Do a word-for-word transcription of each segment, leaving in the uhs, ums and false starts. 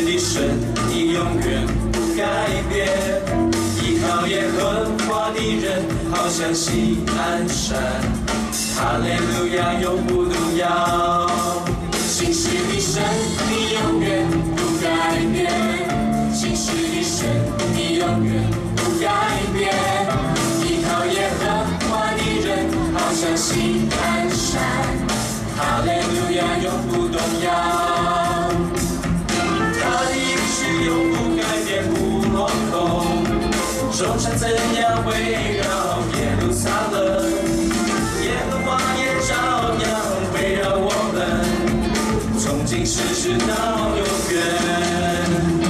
的神，你永远不改变。依靠耶和华的人，好像西安山。哈利路亚，永不动摇。信实的神，你永远不改变。信实的神，你永远不改变。依靠耶和华的人，好像西安山。哈利路亚，永不动摇。他的应许永不改变，不落空。众山怎样围绕耶路撒冷，耶和华也照样围绕我们，从今世直到永远。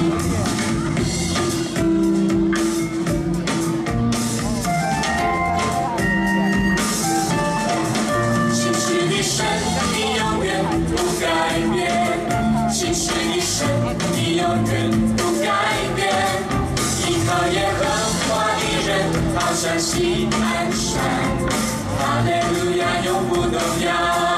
信实的神，你永远不改变。信实的神，你永远不改变。依靠耶和华的人，好像西安山。哈利路亚，永不动摇。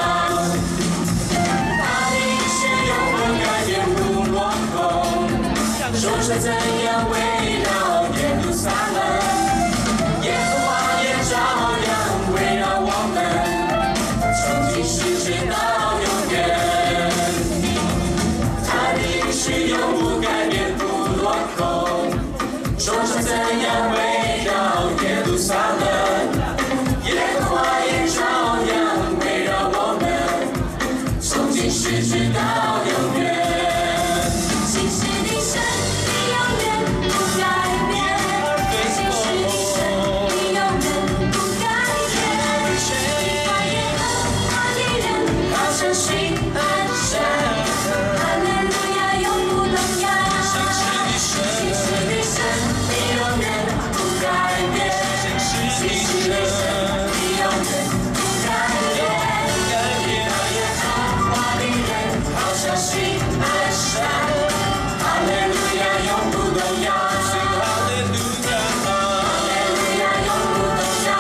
他的应许永不改变，不落空。众山怎样围绕耶路撒冷，耶和华也照样围绕我们，从今世直到永远。他的应许永不改变，不落空。众山怎样围绕耶路撒冷，耶和华也照样围绕我们，从今世直到永远。 信实的神，你永远不改变。信实的神，你永远不改变。依靠耶和华的人，好像西安山。哈利路亚，永不动摇。信实的神，你永远不改变。信实的神，你永远不改变。依靠耶和华的人，好像西安山。哈利路亚，永不动摇。哈利路亚，永不动摇。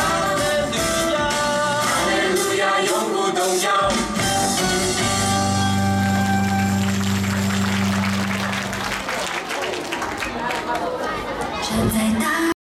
哈利路亚，永不动摇。站在大